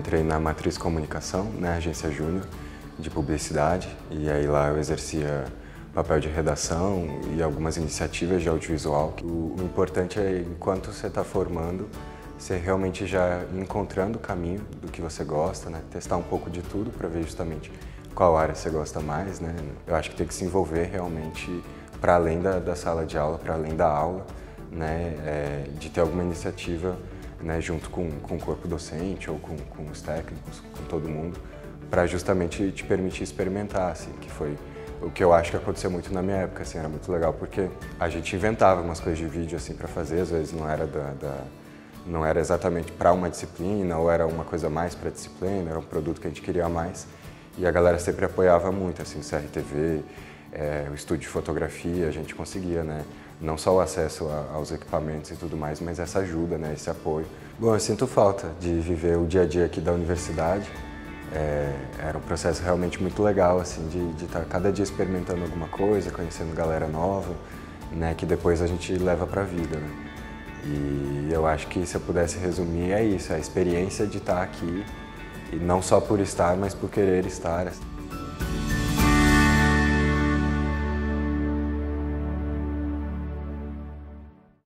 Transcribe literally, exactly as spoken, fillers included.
entrei na Matriz Comunicação, né, agência júnior de publicidade, e aí lá eu exercia papel de redação e algumas iniciativas de audiovisual. O, o importante é, enquanto você está formando, você realmente já ir encontrando o caminho do que você gosta, né, testar um pouco de tudo para ver justamente qual área você gosta mais, né. Eu acho que tem que se envolver realmente para além da, da sala de aula, para além da aula, né, é, de ter alguma iniciativa, né, junto com, com o corpo docente ou com, com os técnicos, com todo mundo, para justamente te permitir experimentar, assim, que foi o que eu acho que aconteceu muito na minha época, assim, era muito legal, porque a gente inventava umas coisas de vídeo, assim, para fazer, às vezes não era, da, da, não era exatamente para uma disciplina, ou era uma coisa mais para disciplina, era um produto que a gente queria mais, e a galera sempre apoiava muito, assim, o C R T V, é, o estúdio de fotografia, a gente conseguia, né, não só o acesso a, aos equipamentos e tudo mais, mas essa ajuda, né, esse apoio. Bom, eu sinto falta de viver o dia a dia aqui da universidade. É, era um processo realmente muito legal, assim, de estar cada dia experimentando alguma coisa, conhecendo galera nova, né, que depois a gente leva para a vida, né. E eu acho que, se eu pudesse resumir, é isso, é a experiência de estar aqui, e não só por estar, mas por querer estar.